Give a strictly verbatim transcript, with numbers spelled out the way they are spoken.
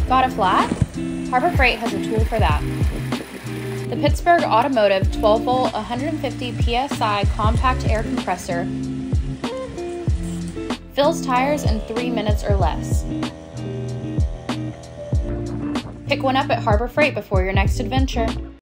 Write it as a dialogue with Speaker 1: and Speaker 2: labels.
Speaker 1: Got a flat? Harbor Freight has a tool for that. The Pittsburgh Automotive twelve volt one hundred fifty P S I compact air compressor fills tires in three minutes or less. Pick one up at Harbor Freight before your next adventure.